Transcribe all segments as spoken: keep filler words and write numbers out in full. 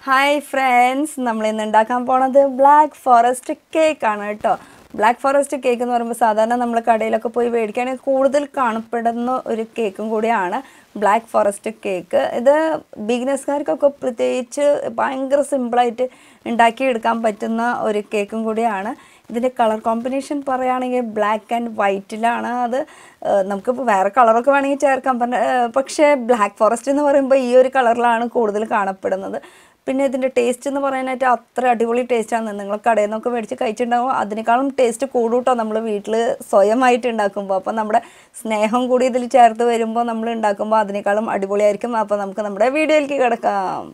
Hi friends, നമ്മൾ ഇന്ന് ഉണ്ടാക്കാൻ പോണത് ബ്ലാക്ക് ഫോറസ്റ്റ് കേക്ക് ആണ് കേട്ടോ. ബ്ലാക്ക് ഫോറസ്റ്റ് കേക്ക് എന്ന് പറയുമ്പോൾ സാധാരണ നമ്മൾ കടയിലൊക്കെ പോയി മേടിക്കുകയാണെങ്കിൽ കൂടുതൽ കാണപ്പെടുന്ന ഒരു കേക്കും കൂടിയാണ് ബ്ലാക്ക് ഫോറസ്റ്റ് കേക്ക്. ഇത് ബിഗിനേഴ്സുകാർക്കൊക്കെ പ്രത്യേകിച്ച് ഭയങ്കര സിമ്പിളായിട്ട് ഉണ്ടാക്കിയെടുക്കാൻ പറ്റുന്ന ഒരു കേക്കും കൂടിയാണ്. ഇതിൻ്റെ കളർ കോമ്പിനേഷൻ പറയുകയാണെങ്കിൽ ബ്ലാക്ക് ആൻഡ് വൈറ്റിലാണ്. അത് നമുക്ക് വേറെ കളറൊക്കെ വേണമെങ്കിൽ ചേർക്കാം, പക്ഷേ ബ്ലാക്ക് ഫോറസ്റ്റ് എന്ന് പറയുമ്പോൾ ഈ ഒരു കളറിലാണ് കൂടുതൽ കാണപ്പെടുന്നത്. പിന്നെ ഇതിൻ്റെ ടേസ്റ്റ് എന്ന് പറയാനായിട്ട് അത്ര അടിപൊളി ടേസ്റ്റാണ്. നിങ്ങൾ കടയിൽ നിന്നൊക്കെ മേടിച്ച് കഴിച്ചിട്ടുണ്ടാകും, അതിനേക്കാളും ടേസ്റ്റ് കൂടുട്ടോ നമ്മൾ വീട്ടിൽ സ്വയമായിട്ട് ഉണ്ടാക്കുമ്പോൾ. അപ്പോൾ നമ്മുടെ സ്നേഹം കൂടി ഇതിൽ ചേർത്ത് വരുമ്പോൾ നമ്മൾ ഉണ്ടാക്കുമ്പോൾ അതിനേക്കാളും അടിപൊളിയായിരിക്കും. അപ്പോൾ നമുക്ക് നമ്മുടെ വീഡിയോയിലേക്ക് കിടക്കാം.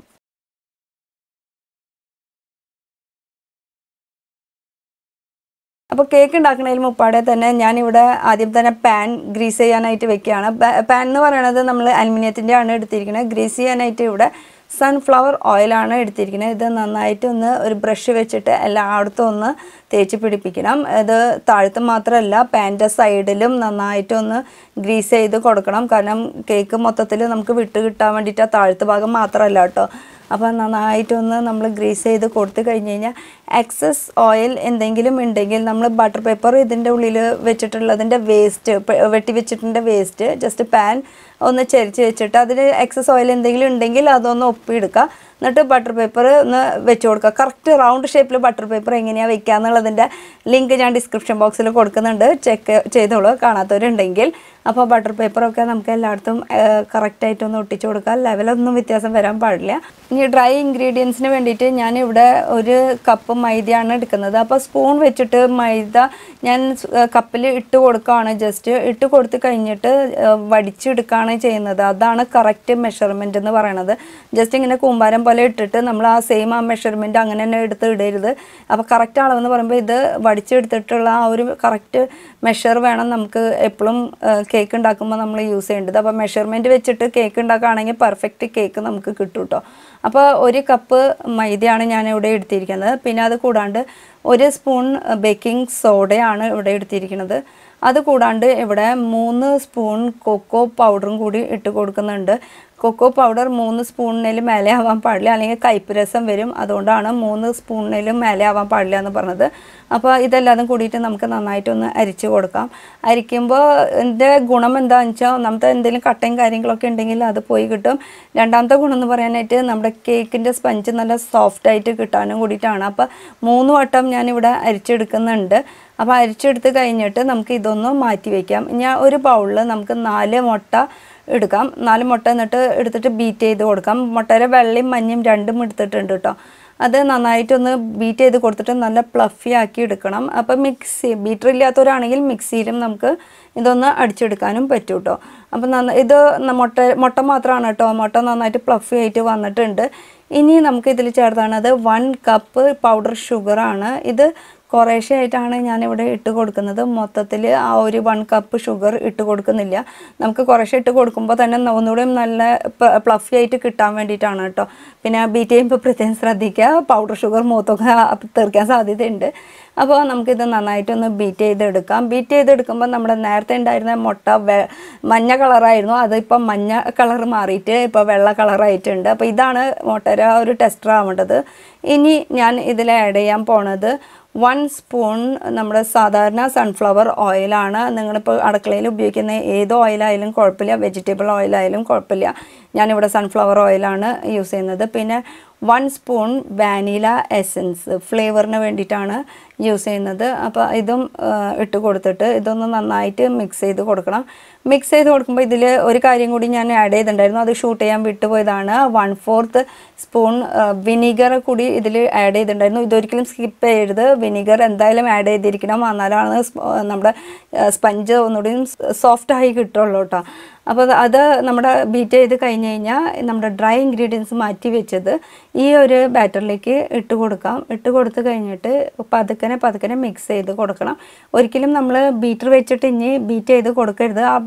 അപ്പോൾ കേക്ക് ഉണ്ടാക്കുന്നതിൽ മുപ്പാടെ തന്നെ ഞാനിവിടെ ആദ്യം തന്നെ പാൻ ഗ്രീസ് ചെയ്യാനായിട്ട് വെക്കുകയാണ്. പാൻ എന്ന് പറയുന്നത് നമ്മൾ അലുമിനിയത്തിൻ്റെ ആണ് എടുത്തിരിക്കുന്നത്. ഗ്രീസ് ചെയ്യാനായിട്ട് ഇവിടെ സൺഫ്ലവർ ഓയിലാണ് എടുത്തിരിക്കുന്നത്. ഇത് നന്നായിട്ട് ഒന്ന് ഒരു ബ്രഷ് വെച്ചിട്ട് എല്ലായിടത്തും ഒന്ന് തേച്ച് പിടിപ്പിക്കണം. ഇത് താഴത്ത് മാത്രമല്ല പാൻ്റെ സൈഡിലും നന്നായിട്ടൊന്ന് ഗ്രീസ് ചെയ്ത് കൊടുക്കണം. കാരണം കേക്ക് മൊത്തത്തിൽ നമുക്ക് വിട്ട് കിട്ടാൻ വേണ്ടിയിട്ട് ആ താഴത്ത് ഭാഗം മാത്രമല്ല കേട്ടോ. അപ്പോൾ നന്നായിട്ടൊന്ന് നമ്മൾ ഗ്രീസ് ചെയ്ത് കൊടുത്തു കഴിഞ്ഞ് കഴിഞ്ഞാൽ എക്സസ് ഓയിൽ എന്തെങ്കിലും ഉണ്ടെങ്കിൽ നമ്മൾ ബട്ടർ പേപ്പർ ഇതിൻ്റെ ഉള്ളിൽ വെച്ചിട്ടുള്ളതിൻ്റെ വേസ്റ്റ് വെട്ടി വെച്ചിട്ടുണ്ട് വേസ്റ്റ് ജസ്റ്റ് പാൻ ഒന്ന് ചരിച്ച് വെച്ചിട്ട് അതിൽ എക്സസ് ഓയിൽ എന്തെങ്കിലും ഉണ്ടെങ്കിൽ അതൊന്ന് ഒപ്പിയെടുക്കുക. എന്നിട്ട് ബട്ടർ പേപ്പർ ഒന്ന് വെച്ച് കൊടുക്കുക. കറക്റ്റ് റൗണ്ട് ഷേപ്പിൽ ബട്ടർ പേപ്പർ എങ്ങനെയാണ് വെക്കുക എന്നുള്ളതിൻ്റെ ലിങ്ക് ഞാൻ ഡിസ്ക്രിപ്ഷൻ ബോക്സിൽ കൊടുക്കുന്നുണ്ട്, ചെക്ക് ചെയ്തോളൂ കാണാത്തവരുണ്ടെങ്കിൽ. അപ്പോൾ ബട്ടർ പേപ്പറൊക്കെ നമുക്ക് എല്ലായിടത്തും കറക്റ്റായിട്ടൊന്ന് ഒട്ടിച്ചു കൊടുക്കുക. ലെവലൊന്നും വ്യത്യാസം വരാൻ പാടില്ല. ഇനി ഡ്രൈ ഇൻഗ്രീഡിയൻസിന് വേണ്ടിയിട്ട് ഞാനിവിടെ ഒരു കപ്പ് മൈദയാണ് എടുക്കുന്നത്. അപ്പോൾ സ്പൂൺ വെച്ചിട്ട് മൈദ ഞാൻ കപ്പിൽ ഇട്ട് കൊടുക്കുകയാണ്. ജസ്റ്റ് ഇട്ട് കൊടുത്ത് കഴിഞ്ഞിട്ട് വടിച്ചെടുക്കുകയാണ് ചെയ്യുന്നത്. അതാണ് കറക്റ്റ് മെഷർമെൻറ്റ് എന്ന് പറയുന്നത്. ജസ്റ്റ് ഇങ്ങനെ കൂമ്പാരം പോലെ ഇട്ടിട്ട് നമ്മൾ ആ സെയിം ആ മെഷർമെൻറ്റ് അങ്ങനെ തന്നെ എടുത്ത് ഇടരുത്. അപ്പോൾ കറക്റ്റ് അളവെന്ന് പറയുമ്പോൾ ഇത് വടിച്ചെടുത്തിട്ടുള്ള ആ ഒരു കറക്റ്റ് മെഷർ വേണം നമുക്ക് എപ്പോഴും കേക്ക് ഉണ്ടാക്കുമ്പോൾ നമ്മൾ യൂസ് ചെയ്യേണ്ടത്. അപ്പോൾ മെഷർമെൻറ്റ് വെച്ചിട്ട് കേക്ക് ഉണ്ടാക്കുകയാണെങ്കിൽ പെർഫെക്റ്റ് കേക്ക് നമുക്ക് കിട്ടും കേട്ടോ. അപ്പോൾ ഒരു കപ്പ് മൈദയാണ് ഞാൻ ഇവിടെ എടുത്തിരിക്കുന്നത്. പിന്നെ അത് കൂടാണ്ട് ഒരു സ്പൂൺ ബേക്കിംഗ് സോഡയാണ് ഇവിടെ എടുത്തിരിക്കുന്നത്. അത് കൂടാണ്ട് ഇവിടെ മൂന്ന് സ്പൂൺ കൊക്കോ പൗഡറും കൂടി ഇട്ട് കൊടുക്കുന്നുണ്ട്. കൊക്കോ പൗഡർ മൂന്ന് സ്പൂണിനും മേലെ ആവാൻ പാടില്ല, അല്ലെങ്കിൽ കയ്പ്പ് രസം വരും. അതുകൊണ്ടാണ് മൂന്ന് സ്പൂണിനും മേലെ ആവാൻ പാടില്ല എന്ന് പറഞ്ഞത്. അപ്പോൾ ഇതെല്ലാതും കൂടിയിട്ട് നമുക്ക് നന്നായിട്ടൊന്ന് അരിച്ച് കൊടുക്കാം. അരിക്കുമ്പോൾ ഇതിൻ്റെ ഗുണം എന്താണെന്ന് വെച്ചാൽ ഒന്നാമത്തെ എന്തെങ്കിലും കട്ടയും കാര്യങ്ങളൊക്കെ ഉണ്ടെങ്കിൽ അത് പോയി കിട്ടും. രണ്ടാമത്തെ ഗുണം എന്ന് പറയാനായിട്ട് നമ്മുടെ കേക്കിൻ്റെ സ്പഞ്ച് നല്ല സോഫ്റ്റായിട്ട് കിട്ടാനും കൂടിയിട്ടാണ്. അപ്പോൾ മൂന്ന് വട്ടം ഞാനിവിടെ അരിച്ചെടുക്കുന്നുണ്ട്. അപ്പോൾ അരിച്ചെടുത്ത് കഴിഞ്ഞിട്ട് നമുക്ക് ഇതൊന്ന് മാറ്റി വയ്ക്കാം. ഞാൻ ഒരു ബൗളിൽ നമുക്ക് നാല് മുട്ട എടുക്കാം. നാല് മുട്ട എന്നിട്ട് എടുത്തിട്ട് ബീറ്റ് ചെയ്ത് കൊടുക്കാം. മുട്ടയുടെ വെള്ളയും മഞ്ഞയും രണ്ടും എടുത്തിട്ടുണ്ട് കേട്ടോ. അത് നന്നായിട്ടൊന്ന് ബീറ്റ് ചെയ്ത് കൊടുത്തിട്ട് നല്ല പ്ലഫി ആക്കി എടുക്കണം. അപ്പോൾ മിക്സി ബീറ്റർ ഇല്ലാത്തവരാണെങ്കിൽ മിക്സിയിലും നമുക്ക് ഇതൊന്ന് അടിച്ചെടുക്കാനും പറ്റും കേട്ടോ. അപ്പം നന്ന ഇത് മുട്ട മുട്ട മാത്രമാണ് കേട്ടോ. മുട്ട നന്നായിട്ട് പ്ലഫി ആയിട്ട് വന്നിട്ടുണ്ട്. ഇനി നമുക്ക് ഇതിൽ ചേർത്താണത് വൺ കപ്പ് പൗഡർ ഷുഗറാണ്. ഇത് കുറേശ്ശെ ആയിട്ടാണ് ഞാനിവിടെ ഇട്ട് കൊടുക്കുന്നത്. മൊത്തത്തിൽ ആ ഒരു വൺ കപ്പ് ഷുഗർ ഇട്ട് കൊടുക്കുന്നില്ല. നമുക്ക് കുറേശ്ശെ ഇട്ട് കൊടുക്കുമ്പോൾ തന്നെ ഒന്നുകൂടി നല്ല പ്ലഫി ആയിട്ട് കിട്ടാൻ വേണ്ടിയിട്ടാണ് കേട്ടോ. പിന്നെ ബീറ്റ് ചെയ്യുമ്പോൾ പ്രത്യേകം ശ്രദ്ധിക്കുക, പൗഡർ ഷുഗർ മൂത്തൊക്കെ തെറിക്കാൻ സാധ്യതയുണ്ട്. അപ്പോൾ നമുക്കിത് നന്നായിട്ടൊന്ന് ബീറ്റ് ചെയ്തെടുക്കാം. ബീറ്റ് ചെയ്തെടുക്കുമ്പോൾ നമ്മുടെ നേരത്തെ ഉണ്ടായിരുന്ന മുട്ട വെ മഞ്ഞ കളറായിരുന്നു, അതിപ്പോൾ മഞ്ഞ കളർ മാറിയിട്ട് ഇപ്പോൾ വെള്ള കളറായിട്ടുണ്ട്. അപ്പോൾ ഇതാണ് മുട്ടയുടെ ആ ഒരു ടെക്സ്ചർ ആവേണ്ടത്. ഇനി ഞാൻ ഇതിൽ ആഡ് ചെയ്യാൻ പോണത് വൺ സ്പൂൺ നമ്മുടെ സാധാരണ സൺഫ്ലവർ ഓയിലാണ്. നിങ്ങളിപ്പോൾ അടുക്കളയിൽ ഉപയോഗിക്കുന്ന ഏത് ഓയിലായാലും കുഴപ്പമില്ല, വെജിറ്റബിൾ ഓയിലായാലും കുഴപ്പമില്ല. ഞാനിവിടെ സൺഫ്ലവർ ഓയിലാണ് യൂസ് ചെയ്യുന്നത്. പിന്നെ വൺ സ്പൂൺ വാനില എസൻസ് ഫ്ലേവറിന് വേണ്ടിയിട്ടാണ് യൂസ് ചെയ്യുന്നത്. അപ്പോൾ ഇതും ഇട്ട് കൊടുത്തിട്ട് ഇതൊന്ന് നന്നായിട്ട് മിക്സ് ചെയ്ത് കൊടുക്കണം. മിക്സ് ചെയ്ത് കൊടുക്കുമ്പോൾ ഇതിൽ ഒരു കാര്യം കൂടി ഞാൻ ആഡ് ചെയ്തിട്ടുണ്ടായിരുന്നു, അത് ഷൂട്ട് ചെയ്യാൻ വിട്ടുപോയതാണ്. വൺ ഫോർത്ത് സ്പൂൺ വിനീഗർ കൂടി ഇതിൽ ആഡ് ചെയ്തിട്ടുണ്ടായിരുന്നു. ഇതൊരിക്കലും സ്കിപ്പ് ചെയ്യരുത്. വിനീഗർ എന്തായാലും ആഡ് ചെയ്തിരിക്കണം, എന്നാലാണ് നമ്മുടെ സ്പഞ്ച് ഒന്നുകൂടി സോഫ്റ്റായി കിട്ടുള്ളൂ കേട്ടോ. അപ്പോൾ അത് നമ്മുടെ ബീറ്റ് ചെയ്ത് കഴിഞ്ഞ് കഴിഞ്ഞാൽ നമ്മുടെ ഡ്രൈ ഇൻഗ്രീഡിയൻസ് മാറ്റി വെച്ചത് ഈ ഒരു ബാറ്ററിലേക്ക് ഇട്ട് കൊടുക്കാം. ഇട്ട് കൊടുത്ത് കഴിഞ്ഞിട്ട് പതുക്കനെ പതുക്കനെ മിക്സ് ചെയ്ത് കൊടുക്കണം. ഒരിക്കലും നമ്മൾ ബീറ്റർ വെച്ചിട്ട് ഇനി ബീറ്റ് ചെയ്ത് കൊടുക്കരുത്. ആ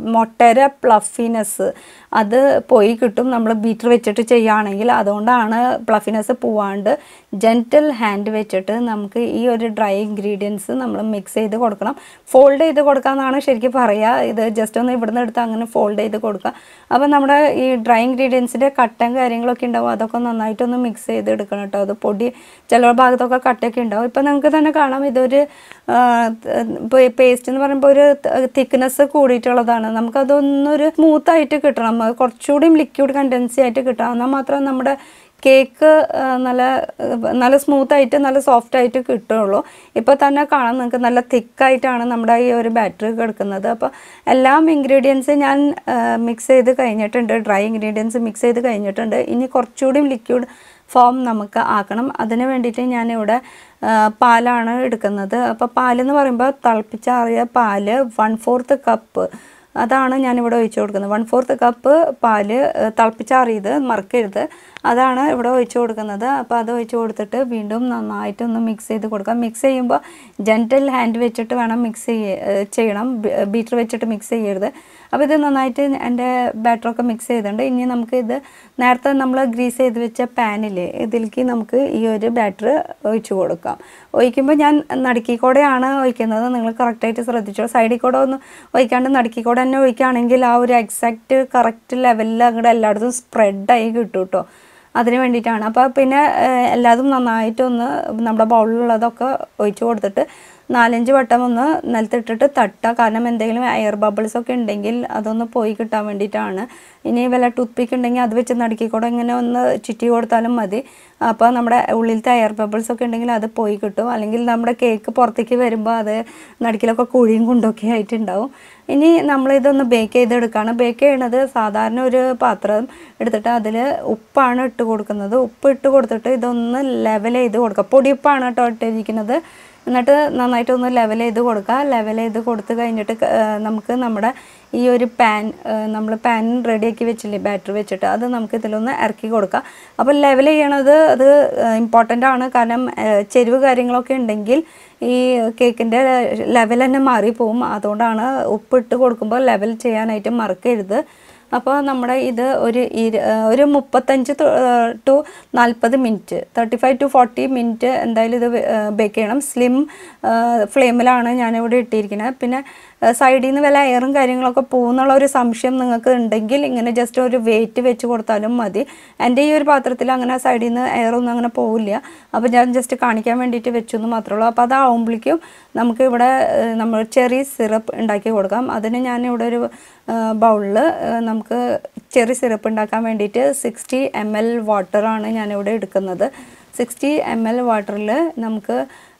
മുട്ടയുടെ പ്ലഫിനെസ് അത് പോയി കിട്ടും നമ്മൾ ബീറ്റർ വെച്ചിട്ട് ചെയ്യുകയാണെങ്കിൽ. അതുകൊണ്ടാണ് പ്ലഫിനെസ് പോവാണ്ട് ജെൻറ്റൽ ഹാൻഡ് വെച്ചിട്ട് നമുക്ക് ഈ ഒരു ഡ്രൈ ഇൻഗ്രീഡിയൻസ് നമ്മൾ മിക്സ് ചെയ്ത് കൊടുക്കണം. ഫോൾഡ് ചെയ്ത് കൊടുക്കാമെന്നാണ് ശരിക്കും പറയുക. ഇത് ജസ്റ്റ് ഒന്ന് ഇവിടുന്ന് എടുത്ത് അങ്ങനെ ഫോൾഡ് ചെയ്ത് കൊടുക്കുക. അപ്പോൾ നമ്മുടെ ഈ ഡ്രൈ ഇൻഗ്രീഡിയൻസിൻ്റെ കട്ടയും കാര്യങ്ങളൊക്കെ ഉണ്ടാവും, അതൊക്കെ നന്നായിട്ടൊന്ന് മിക്സ് ചെയ്ത് എടുക്കണം കേട്ടോ. അത് പൊടി ചില ഭാഗത്തൊക്കെ കട്ടയൊക്കെ ഉണ്ടാവും. ഇപ്പം നിങ്ങൾക്ക് തന്നെ കാണാം ഇതൊരു പേസ്റ്റ് എന്ന് പറയുമ്പോൾ ഒരു തിക്നെസ് കൂടിയിട്ടുള്ളതാണ്. നമുക്കതൊന്നൊരു സ്മൂത്തായിട്ട് കിട്ടണം, കുറച്ചുകൂടിയും ലിക്വിഡ് കണ്ടൻസി ആയിട്ട് കിട്ടണം. എന്നാൽ മാത്രം നമ്മുടെ കേക്ക് നല്ല നല്ല സ്മൂത്തായിട്ട് നല്ല സോഫ്റ്റായിട്ട് കിട്ടുള്ളൂ. ഇപ്പോൾ തന്നെ കാണാം നിങ്ങൾക്ക് നല്ല തിക്കായിട്ടാണ് നമ്മുടെ ഈ ഒരു ബാറ്ററി കിടക്കുന്നത്. അപ്പോൾ എല്ലാം ഇൻഗ്രീഡിയൻസ് ഞാൻ മിക്സ് ചെയ്ത് കഴിഞ്ഞിട്ടുണ്ട്, ഡ്രൈ ഇൻഗ്രീഡിയൻസ് മിക്സ് ചെയ്ത് കഴിഞ്ഞിട്ടുണ്ട്. ഇനി കുറച്ചുകൂടിയും ലിക്വിഡ് ഫോം നമുക്ക് ആക്കണം. അതിന് വേണ്ടിയിട്ട് ഞാനിവിടെ പാലാണ് എടുക്കുന്നത്. അപ്പോൾ പാലെന്ന് പറയുമ്പോൾ തിളപ്പിച്ചാറിയ പാല് വൺ ഫോർത്ത് കപ്പ് അതാണ് ഞാനിവിടെ ഒഴിച്ചു കൊടുക്കുന്നത്. വൺ ഫോർത്ത് കപ്പ് പാല് തിളപ്പിച്ചാറിയത് മറക്കരുത്, അതാണ് ഇവിടെ ഒഴിച്ചു കൊടുക്കുന്നത്. അപ്പോൾ അത് ഒഴിച്ച് കൊടുത്തിട്ട് വീണ്ടും നന്നായിട്ടൊന്ന് മിക്സ് ചെയ്ത് കൊടുക്കാം. മിക്സ് ചെയ്യുമ്പോൾ ജെൻറ്റൽ ഹാൻഡ് വെച്ചിട്ട് വേണം മിക്സ് ചെയ്യ ചെയ്യണം ബീറ്റർ വെച്ചിട്ട് മിക്സ് ചെയ്യരുത്. അപ്പോൾ ഇത് നന്നായിട്ട് എൻ്റെ ബാറ്ററൊക്കെ മിക്സ് ചെയ്തിട്ടുണ്ട്. ഇനി നമുക്ക് ഇത് നേരത്തെ നമ്മൾ ഗ്രീസ് ചെയ്ത് വെച്ച പാനില്ലേ ഇതിലേക്ക് നമുക്ക് ഈ ഒരു ബാറ്റർ ഒഴിച്ചു കൊടുക്കാം. ഒഴിക്കുമ്പോൾ ഞാൻ നടുക്കിക്കൂടെയാണ് ഒഴിക്കുന്നത്, നിങ്ങൾ കറക്റ്റായിട്ട് ശ്രദ്ധിച്ചോ. സൈഡിൽ കൂടെ ഒന്ന് ഒഴിക്കാണ്ട് നടുക്കിക്കൂടെ തന്നെ ഒഴിക്കുകയാണെങ്കിൽ ആ ഒരു എക്സാക്റ്റ് കറക്റ്റ് ലെവലിൽ അങ്ങോട്ട് എല്ലായിടത്തും സ്പ്രെഡായി കിട്ടും കേട്ടോ. അതിന് വേണ്ടിയിട്ടാണ്. അപ്പോൾ പിന്നെ എല്ലാതും നന്നായിട്ടൊന്ന് നമ്മുടെ ബൗളിലുള്ളതൊക്കെ ഒഴിച്ച് കൊടുത്തിട്ട് നാലഞ്ച് വട്ടം ഒന്ന് നിലത്തിട്ടിട്ട് തട്ടുക. കാരണം എന്തെങ്കിലും എയർ ബബിൾസ് ഒക്കെ ഉണ്ടെങ്കിൽ അതൊന്ന് പോയി കിട്ടാൻ വേണ്ടിയിട്ടാണ്. ഇനി വല്ല ടൂത്ത് പിക്ക് ഉണ്ടെങ്കിൽ അത് വെച്ച് നടുക്കിക്കൂടെ ഇങ്ങനെ ഒന്ന് ചുറ്റി കൊടുത്താലും മതി. അപ്പോൾ നമ്മുടെ ഉള്ളിലത്തെ എയർ ബബിൾസ് ഒക്കെ ഉണ്ടെങ്കിൽ അത് പോയി കിട്ടും. അല്ലെങ്കിൽ നമ്മുടെ കേക്ക് പുറത്തേക്ക് വരുമ്പോൾ അത് നടുക്കിലൊക്കെ കുഴിയും കുണ്ടൊക്കെ ആയിട്ടുണ്ടാവും. ഇനി നമ്മളിതൊന്ന് ബേക്ക് ചെയ്തെടുക്കുകയാണ്. ബേക്ക് ചെയ്യണത് സാധാരണ ഒരു പാത്രം എടുത്തിട്ട് അതിൽ ഉപ്പാണ് ഇട്ട് കൊടുക്കുന്നത്. ഉപ്പ് ഇട്ട് കൊടുത്തിട്ട് ഇതൊന്ന് ലെവൽ ചെയ്ത് കൊടുക്കുക. പൊടിയുപ്പാണ് കേട്ടോ ഇട്ടിരിക്കുന്നത്. എന്നിട്ട് നന്നായിട്ടൊന്ന് ലെവൽ ചെയ്ത് കൊടുക്കുക. ലെവൽ ചെയ്ത് കൊടുത്ത് കഴിഞ്ഞിട്ട് നമുക്ക് നമ്മുടെ ഈ ഒരു പാൻ നമ്മൾ പാൻ റെഡിയാക്കി വെച്ചില്ലേ ബാറ്ററി വെച്ചിട്ട്, അത് നമുക്ക് ഇതിലൊന്ന് ഇറക്കി കൊടുക്കാം. അപ്പോൾ ലെവൽ ചെയ്യണത് അത് ഇമ്പോർട്ടൻ്റ് ആണ്. കാരണം ചെരുവ് കാര്യങ്ങളൊക്കെ ഉണ്ടെങ്കിൽ ഈ കേക്കിൻ്റെ ലെവൽ തന്നെ മാറിപ്പോവും. അതുകൊണ്ടാണ് ഉപ്പിട്ട് കൊടുക്കുമ്പോൾ ലെവൽ ചെയ്യാനായിട്ട് മറക്കരുത്. അപ്പോൾ നമ്മുടെ ഇത് ഒരു ഒരു മുപ്പത്തഞ്ച് ടു നാൽപ്പത് minute thirty five to forty minute എന്തായാലും ഇത് ബേക്ക് ചെയ്യണം. സ്ലിം ഫ്ലെയിമിലാണ് ഞാനിവിടെ ഇട്ടിരിക്കുന്നത്. പിന്നെ സൈഡിൽ നിന്ന് വല്ല എയറും കാര്യങ്ങളൊക്കെ പോകുന്നുള്ള ഒരു സംശയം നിങ്ങൾക്ക് ഉണ്ടെങ്കിൽ ഇങ്ങനെ ജസ്റ്റ് ഒരു വെയിറ്റ് വെച്ച് കൊടുത്താലും മതി. എൻ്റെ ഈ ഒരു പാത്രത്തിൽ അങ്ങനെ സൈഡിൽ നിന്ന് എയറൊന്നും അങ്ങനെ പോവില്ല. അപ്പോൾ ഞാൻ ജസ്റ്റ് കാണിക്കാൻ വേണ്ടിയിട്ട് വെച്ചു എന്ന് മാത്രമേ ഉള്ളൂ. അപ്പോൾ അതാവുമ്പോഴേക്കും നമുക്ക് ഇവിടെ നമ്മൾ ചെറി സിറപ്പ് ഉണ്ടാക്കി കൊടുക്കാം. അതിന് ഞാനിവിടെ ഒരു ബൗളിൽ നമുക്ക് ചെറി സിറപ്പ് ഉണ്ടാക്കാൻ വേണ്ടിയിട്ട് സിക്സ്റ്റി എം എൽ വാട്ടറാണ് ഞാനിവിടെ എടുക്കുന്നത്. സിക്സ്റ്റി എം എൽ വാട്ടറിൽ നമുക്ക്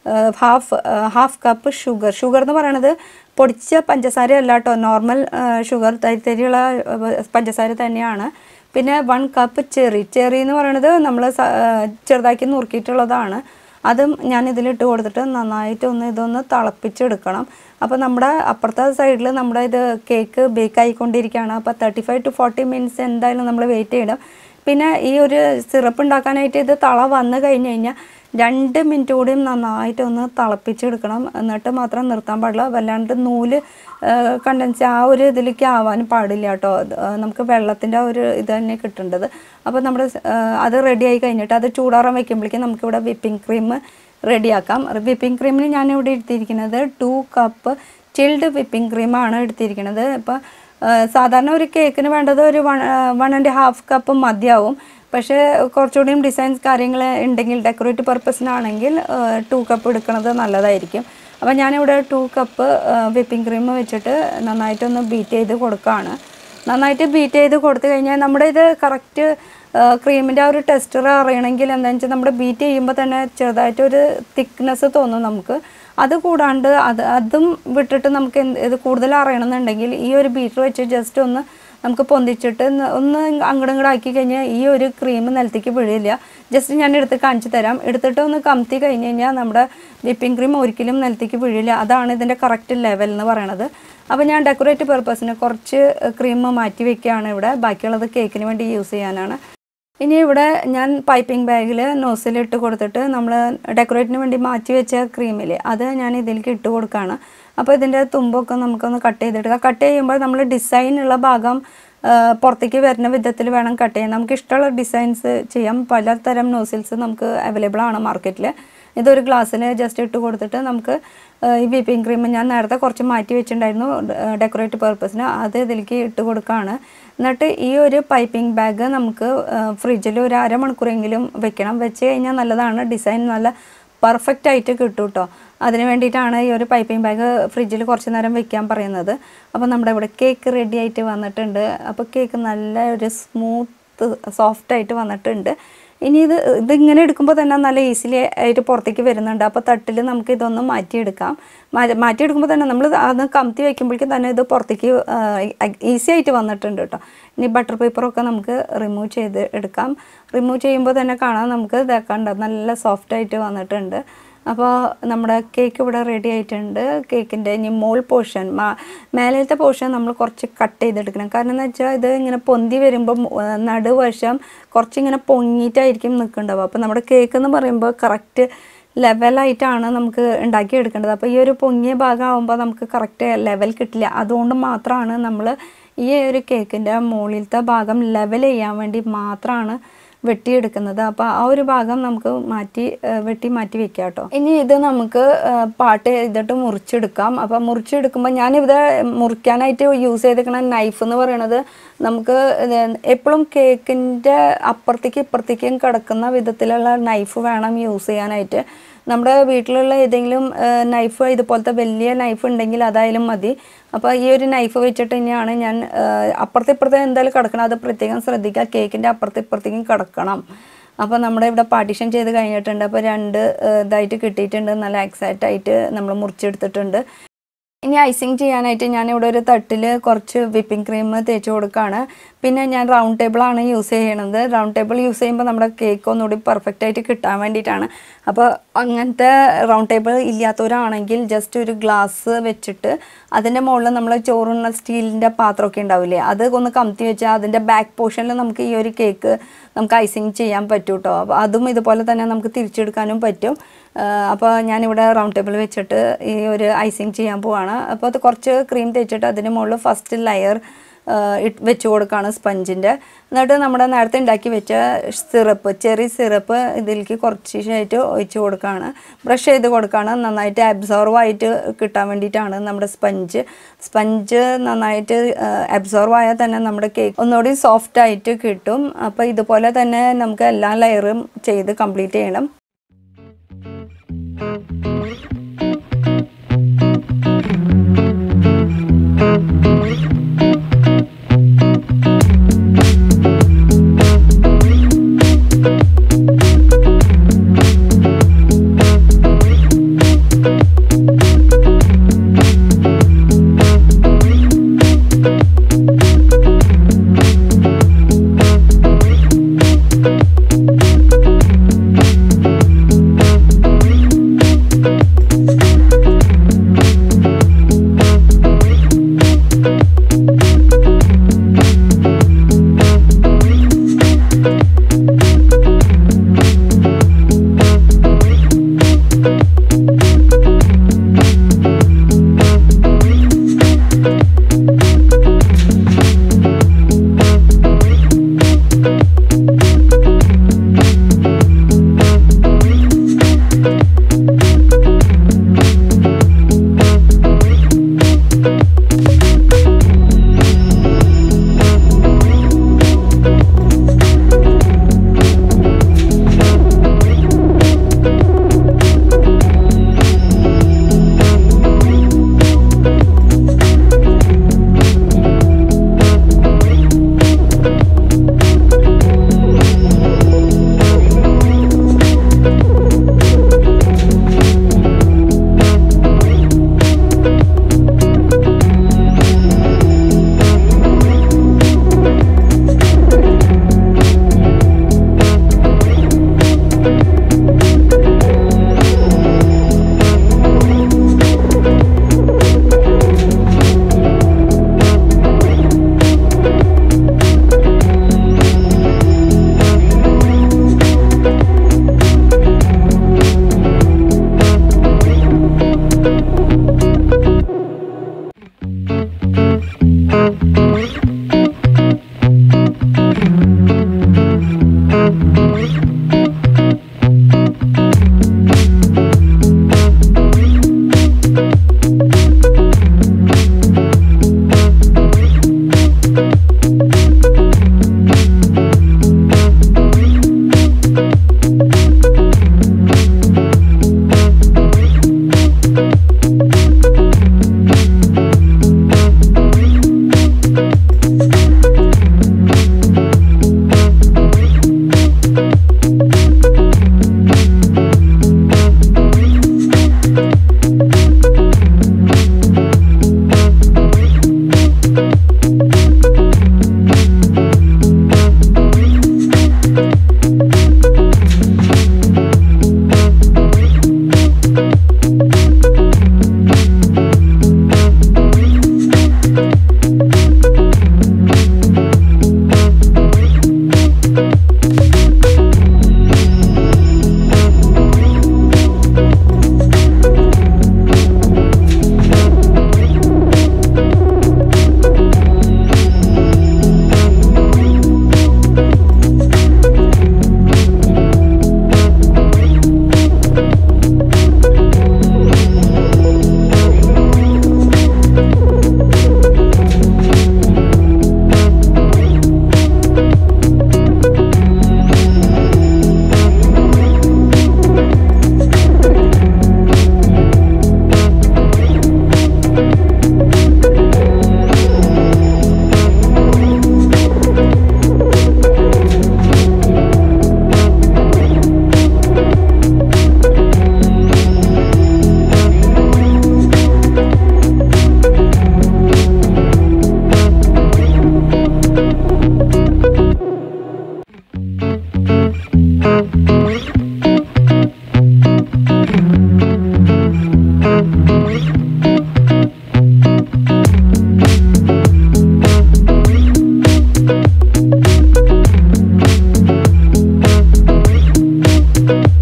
half half cup sugar sugar എന്ന് പറയണത് പൊടിച്ച പഞ്ചസാര അല്ല കേട്ടോ, നോർമൽ ഷുഗർ തരി തരിയുള്ള പഞ്ചസാര തന്നെയാണ്. പിന്നെ വൺ കപ്പ് ചെറി ചെറി എന്ന് പറയണത് നമ്മൾ ചെറുതാക്കി നുറുക്കിയിട്ടുള്ളതാണ്. അതും ഞാൻ ഇതിലിട്ട് കൊടുത്തിട്ട് നന്നായിട്ട് ഒന്ന് ഇതൊന്ന് തിളപ്പിച്ചെടുക്കണം. അപ്പോൾ നമ്മുടെ അപ്പുറത്തെ സൈഡിൽ നമ്മുടെ ഇത് കേക്ക് ബേക്ക് ആയിക്കൊണ്ടിരിക്കുകയാണ്. അപ്പോൾ thirty five to forty minutes എന്തായാലും നമ്മൾ വെയിറ്റ് ചെയ്യണം. പിന്നെ ഈ ഒരു സിറപ്പ് ഉണ്ടാക്കാനായിട്ട് ഇത് തള വന്നു കഴിഞ്ഞ് കഴിഞ്ഞാൽ രണ്ട് മിനിറ്റ് കൂടിയും നന്നായിട്ടൊന്ന് തിളപ്പിച്ചെടുക്കണം. എന്നിട്ട് മാത്രം നിർത്താൻ പാടില്ല. വല്ലാണ്ട് നൂല് കണ്ടൻസ് ആ ഒരു ഇതിലേക്ക് ആവാനും പാടില്ല കേട്ടോ. നമുക്ക് വെള്ളത്തിൻ്റെ ആ ഒരു ഇത് തന്നെ കിട്ടേണ്ടത്. അപ്പോൾ നമ്മുടെ അത് റെഡി ആയി കഴിഞ്ഞിട്ട് അത് ചൂടാറാൻ വയ്ക്കുമ്പോഴേക്കും നമുക്കിവിടെ വിപ്പിംഗ് ക്രീം റെഡിയാക്കാം. വിപ്പിംഗ് ക്രീമിന് ഞാനിവിടെ എടുത്തിരിക്കുന്നത് ടു കപ്പ് ചിൽഡ് വിപ്പിംഗ് ക്രീമാണ് എടുത്തിരിക്കുന്നത്. ഇപ്പോൾ സാധാരണ ഒരു കേക്കിന് വേണ്ടത് ഒരു one one and half cup മതിയാവും. പക്ഷേ കുറച്ചുകൂടിയും ഡിസൈൻസ് കാര്യങ്ങൾ ഉണ്ടെങ്കിൽ ഡെക്കറേറ്റ് പർപ്പസിനാണെങ്കിൽ ടു കപ്പ് എടുക്കുന്നത് നല്ലതായിരിക്കും. അപ്പോൾ ഞാനിവിടെ ടു കപ്പ് വിപ്പിംഗ് ക്രീം വെച്ചിട്ട് നന്നായിട്ടൊന്ന് ബീറ്റ് ചെയ്ത് കൊടുക്കുകയാണ്. നന്നായിട്ട് ബീറ്റ് ചെയ്ത് കൊടുത്തു കഴിഞ്ഞാൽ നമ്മുടെ ഇത് കറക്റ്റ് ക്രീമിൻ്റെ ആ ഒരു ടെക്സ്ചർ അറിയണമെങ്കിൽ എന്താണെന്ന് വെച്ചാൽ നമ്മുടെ ബീറ്റ് ചെയ്യുമ്പോൾ തന്നെ ചെറുതായിട്ടൊരു തിക്നെസ് തോന്നും നമുക്ക്. അത് കൂടാണ്ട് അത് അതും വിട്ടിട്ട് നമുക്ക് ഇത് കൂടുതൽ അറിയണമെന്നുണ്ടെങ്കിൽ ഈ ഒരു ബീറ്റർ വെച്ച് ജസ്റ്റ് ഒന്ന് നമുക്ക് പൊന്തിച്ചിട്ട് ഒന്ന് അങ്ങോട്ടും ഇങ്ങോട്ട് ആക്കി കഴിഞ്ഞാൽ ഈ ഒരു ക്രീം നിലത്തേക്ക് വീഴില്ല. ജസ്റ്റ് ഞാൻ എടുത്ത് കാണിച്ചു തരാം. എടുത്തിട്ട് ഒന്ന് കമത്തി കഴിഞ്ഞ് കഴിഞ്ഞാൽ നമ്മുടെ വിപ്പിംഗ് ക്രീം ഒരിക്കലും നിലത്തേക്ക് വീഴില്ല. അതാണ് ഇതിൻ്റെ കറക്റ്റ് ലെവൽ എന്ന് പറയണത്. അപ്പോൾ ഞാൻ ഡെക്കറേറ്റ് പർപ്പസിന് കുറച്ച് ക്രീം മാറ്റി വെക്കുകയാണ് ഇവിടെ. ബാക്കിയുള്ളത് കേക്കിന് വേണ്ടി യൂസ് ചെയ്യാനാണ്. ഇനി ഇവിടെ ഞാൻ പൈപ്പിംഗ് ബാഗിൽ നോസിലിട്ട് കൊടുത്തിട്ട് നമ്മൾ ഡെക്കറേറ്റിന് വേണ്ടി മാറ്റി വെച്ച ക്രീമില്ലേ അത് ഞാൻ ഇതിലേക്ക് ഇട്ട് കൊടുക്കുകയാണ്. അപ്പോൾ ഇതിൻ്റെ തുമ്പൊക്കെ നമുക്കൊന്ന് കട്ട് ചെയ്തെടുക്കാം. കട്ട് ചെയ്യുമ്പോൾ നമ്മൾ ഡിസൈനുള്ള ഭാഗം പുറത്തേക്ക് വരുന്ന വിധത്തിൽ വേണം കട്ട് ചെയ്യാൻ. നമുക്ക് ഇഷ്ടമുള്ള ഡിസൈൻസ് ചെയ്യാം. പലതരം നോസിൽസ് നമുക്ക് അവൈലബിൾ ആണ് മാർക്കറ്റിൽ. ഇതൊരു ഗ്ലാസ്സിൽ ജസ്റ്റ് ഇട്ട് കൊടുത്തിട്ട് നമുക്ക് ഈ വിപ്പിംഗ് ക്രീം ഞാൻ നേരത്തെ കുറച്ച് മാറ്റി വെച്ചിട്ടുണ്ടായിരുന്നു ഡെക്കറേറ്റ് പർപ്പസിന്, അത് ഇതിലേക്ക് ഇട്ട് കൊടുക്കുകയാണ്. എന്നിട്ട് ഈ ഒരു പൈപ്പിംഗ് ബാഗ് നമുക്ക് ഫ്രിഡ്ജിൽ ഒരു അരമണിക്കൂറെങ്കിലും വെക്കണം. വെച്ച് കഴിഞ്ഞാൽ നല്ലതാണ്, ഡിസൈൻ നല്ല പെർഫെക്റ്റ് ആയിട്ട് കിട്ടും കേട്ടോ. അതിന് വേണ്ടിയിട്ടാണ് ഈ ഒരു പൈപ്പിംഗ് ബാഗ് ഫ്രിഡ്ജിൽ കുറച്ച് നേരം വെക്കാൻ പറയുന്നത്. അപ്പോൾ നമ്മുടെ ഇവിടെ കേക്ക് റെഡി ആയിട്ട് വന്നിട്ടുണ്ട്. അപ്പോൾ കേക്ക് നല്ല ഒരു സ്മൂത്ത് സോഫ്റ്റായിട്ട് വന്നിട്ടുണ്ട്. ഇനി ഇത് ഇതിങ്ങനെ എടുക്കുമ്പോൾ തന്നെ നല്ല ഈസിലി ആയിട്ട് പുറത്തേക്ക് വരുന്നുണ്ട്. അപ്പോൾ തട്ടിൽ നമുക്ക് ഇതൊന്ന് മാറ്റിയെടുക്കാം. മാറ്റിയെടുക്കുമ്പോൾ തന്നെ നമ്മൾ അത് കമത്തി വയ്ക്കുമ്പോഴേക്കും തന്നെ ഇത് പുറത്തേക്ക് ഈസി ആയിട്ട് വന്നിട്ടുണ്ട് കേട്ടോ. ഇനി ബട്ടർ പേപ്പറൊക്കെ നമുക്ക് റിമൂവ് ചെയ്ത് എടുക്കാം. റിമൂവ് ചെയ്യുമ്പോൾ തന്നെ കാണാം നമുക്ക് ഇതാക്കണ്ട നല്ല സോഫ്റ്റായിട്ട് വന്നിട്ടുണ്ട്. അപ്പോൾ നമ്മുടെ കേക്ക് ഇവിടെ റെഡി ആയിട്ടുണ്ട്. കേക്കിൻ്റെ ഇനി മോൾ പോർഷൻ മേലത്തെ പോർഷൻ നമ്മൾ കുറച്ച് കട്ട് ചെയ്തെടുക്കണം. കാരണം എന്ന് വെച്ചാൽ ഇത് ഇങ്ങനെ പൊന്തി വരുമ്പോൾ നടുവശം കുറച്ചിങ്ങനെ പൊങ്ങിയിട്ടായിരിക്കും നിൽക്കേണ്ടത്. അപ്പോൾ നമ്മുടെ കേക്ക് എന്ന് പറയുമ്പോൾ കറക്റ്റ് ലെവലായിട്ടാണ് നമുക്ക് ഉണ്ടാക്കിയെടുക്കേണ്ടത്. അപ്പോൾ ഈ ഒരു പൊങ്ങിയ ഭാഗമാകുമ്പോൾ നമുക്ക് കറക്റ്റ് ലെവൽ കിട്ടില്ല. അതുകൊണ്ട് മാത്രമാണ് നമ്മൾ ഈ ഒരു കേക്കിൻ്റെ മുകളിലത്തെ ഭാഗം ലെവൽ ചെയ്യാൻ വേണ്ടി മാത്രമാണ് വെട്ടിയെടുക്കുന്നത്. അപ്പോൾ ആ ഒരു ഭാഗം നമുക്ക് മാറ്റി വെട്ടി മാറ്റി വെക്കാം കേട്ടോ. ഇനി ഇത് നമുക്ക് പാട്ട് ചെയ്തിട്ട് മുറിച്ചെടുക്കാം. അപ്പോൾ മുറിച്ചെടുക്കുമ്പോൾ ഞാനിവിടെ മുറിക്കാനായിട്ട് യൂസ് ചെയ്തിരിക്കുന്ന നൈഫ് എന്ന് പറയുന്നത് നമുക്ക് എപ്പോഴും കേക്കിൻ്റെ അപ്പുറത്തേക്കും ഇപ്പുറത്തേക്കും കിടക്കുന്ന വിധത്തിലുള്ള നൈഫ് വേണം യൂസ് ചെയ്യാനായിട്ട്. നമ്മുടെ വീട്ടിലുള്ള ഏതെങ്കിലും നൈഫ് ഇതുപോലത്തെ വലിയ നൈഫ് ഉണ്ടെങ്കിൽ അതായാലും മതി. അപ്പോൾ ഈ ഒരു നൈഫ് വെച്ചിട്ട് തന്നെയാണ് ഞാൻ അപ്പുറത്തെ ഇപ്പുറത്തെ എന്തായാലും കിടക്കണം, അത് പ്രത്യേകം ശ്രദ്ധിക്കുക. കേക്കിൻ്റെ അപ്പുറത്തെ ഇപ്പുറത്തേക്കും കിടക്കണം. അപ്പോൾ നമ്മുടെ ഇവിടെ പാർട്ടീഷൻ ചെയ്ത് കഴിഞ്ഞിട്ടുണ്ട്. അപ്പോൾ രണ്ട് ഇതായിട്ട് കിട്ടിയിട്ടുണ്ട്, നല്ല എക്സാക്റ്റ് ആയിട്ട് നമ്മൾ മുറിച്ചെടുത്തിട്ടുണ്ട്. ഇനി ഐസിങ് ചെയ്യാനായിട്ട് ഞാനിവിടെ ഒരു തട്ടിൽ കുറച്ച് വിപ്പിംഗ് ക്രീം തേച്ച് കൊടുക്കുകയാണ്. പിന്നെ ഞാൻ റൗണ്ട് ടേബിളാണ് യൂസ് ചെയ്യണത്. റൗണ്ട് ടേബിൾ യൂസ് ചെയ്യുമ്പോൾ നമ്മുടെ കേക്ക് ഒന്നുകൂടി പെർഫെക്റ്റ് ആയിട്ട് കിട്ടാൻ വേണ്ടിയിട്ടാണ്. അപ്പോൾ അങ്ങനത്തെ റൗണ്ട് ടേബിൾ ഇല്ലാത്തവരാണെങ്കിൽ ജസ്റ്റ് ഒരു ഗ്ലാസ് വെച്ചിട്ട് അതിൻ്റെ മുകളിൽ നമ്മൾ ചോറുണ്ണ സ്റ്റീലിൻ്റെ പാത്രമൊക്കെ ഉണ്ടാവില്ലേ, അത് ഒന്ന് കമത്തി വെച്ചാൽ അതിൻ്റെ ബാക്ക് പോർഷനിൽ നമുക്ക് ഈ ഒരു കേക്ക് നമുക്ക് ഐസിങ് ചെയ്യാൻ പറ്റും കേട്ടോ. അപ്പോൾ അതും ഇതുപോലെ തന്നെ നമുക്ക് തിരിച്ചെടുക്കാനും പറ്റും. അപ്പോൾ ഞാനിവിടെ റൗണ്ട് ടേബിൾ വെച്ചിട്ട് ഈ ഒരു ഐസിങ് ചെയ്യാൻ പോവാണ്. അപ്പോൾ അത് കുറച്ച് ക്രീം തേച്ചിട്ട് അതിന് മുകളിൽ ഫസ്റ്റ് ലെയർ വെച്ച് കൊടുക്കുകയാണ് സ്പഞ്ചിൻ്റെ. എന്നിട്ട് നമ്മുടെ നേരത്തെ ഉണ്ടാക്കി വെച്ച സിറപ്പ്, ചെറി സിറപ്പ് ഇതിലേക്ക് കുറച്ചായിട്ട് ഒഴിച്ച് കൊടുക്കുകയാണ്. ബ്രഷ് ചെയ്ത് കൊടുക്കുകയാണ്. നന്നായിട്ട് അബ്സോർവ് ആയിട്ട് കിട്ടാൻ വേണ്ടിയിട്ടാണ് നമ്മുടെ സ്പഞ്ച്. സ്പഞ്ച് നന്നായിട്ട് അബ്സോർവ് ആയാൽ തന്നെ നമ്മുടെ കേക്ക് ഒന്നുകൂടി സോഫ്റ്റ് ആയിട്ട് കിട്ടും. അപ്പോൾ ഇതുപോലെ തന്നെ നമുക്ക് എല്ലാ ലെയറും ചെയ്ത് കംപ്ലീറ്റ് ചെയ്യണം.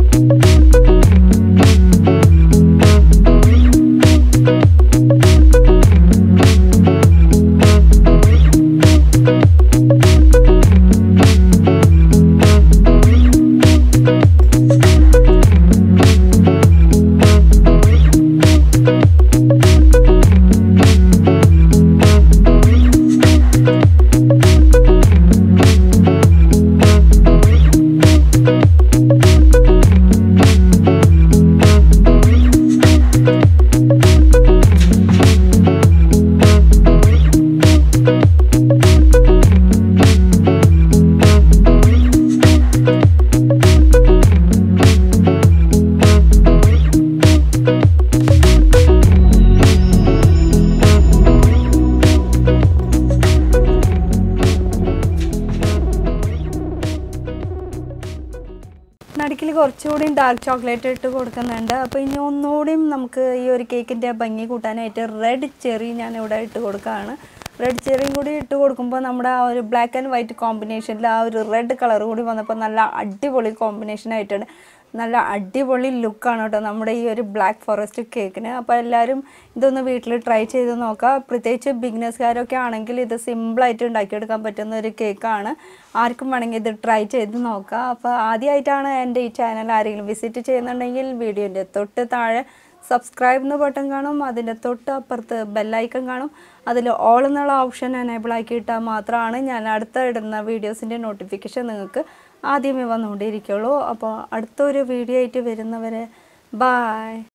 നടുക്കിൽ കുറച്ചുകൂടി ഡാർക്ക് ചോക്ലേറ്റ് ഇട്ട് കൊടുക്കുന്നുണ്ട്. അപ്പോൾ ഇനി ഒന്നുകൂടിയും നമുക്ക് ഈ ഒരു കേക്കിൻ്റെ ഭംഗി കൂട്ടാനായിട്ട് റെഡ് ചെറി ഞാൻ ഇവിടെ ഇട്ട് കൊടുക്കുകയാണ്. റെഡ് ചെറിയും കൂടി ഇട്ട് കൊടുക്കുമ്പോൾ നമ്മുടെ ആ ഒരു ബ്ലാക്ക് ആൻഡ് വൈറ്റ് കോമ്പിനേഷനിൽ ആ ഒരു റെഡ് കളർ കൂടി വന്നപ്പോൾ നല്ല അടിപൊളി കോമ്പിനേഷൻ ആയിട്ടാണ്. നല്ല അടിപൊളി ലുക്കാണ് കേട്ടോ നമ്മുടെ ഈ ഒരു ബ്ലാക്ക് ഫോറസ്റ്റ് കേക്കിന്. അപ്പോൾ എല്ലാവരും ഇതൊന്ന് വീട്ടിൽ ട്രൈ ചെയ്ത് നോക്കുക. പ്രത്യേകിച്ച് ബിഗിനേഴ്സുകാരൊക്കെ ആണെങ്കിൽ ഇത് സിമ്പിളായിട്ട് ഉണ്ടാക്കിയെടുക്കാൻ പറ്റുന്ന ഒരു കേക്കാണ്. ആർക്കും വേണമെങ്കിൽ ഇത് ട്രൈ ചെയ്ത് നോക്കുക. അപ്പോൾ ആദ്യമായിട്ടാണ് എൻ്റെ ഈ ചാനൽ ആരെങ്കിലും വിസിറ്റ് ചെയ്യുന്നുണ്ടെങ്കിൽ വീഡിയോൻ്റെ തൊട്ട് താഴെ സബ്സ്ക്രൈബ് എന്ന ബട്ടൺ കാണും. അതിൻ്റെ തൊട്ട് അപ്പുറത്ത് ബെല്ലൈക്കൺ കാണും. അതിൽ ഓൾ എന്നുള്ള ഓപ്ഷൻ എനേബിൾ ആക്കി ഇട്ടാൽ മാത്രമാണ് ഞാൻ അടുത്ത ഇടുന്ന വീഡിയോസിൻ്റെ നോട്ടിഫിക്കേഷൻ നിങ്ങൾക്ക് ആദ്യമേ വന്നുകൊണ്ടിരിക്കുള്ളൂ. അപ്പോൾ അടുത്തൊരു വീഡിയോ ആയിട്ട് വരുന്നവരെ ബായ്.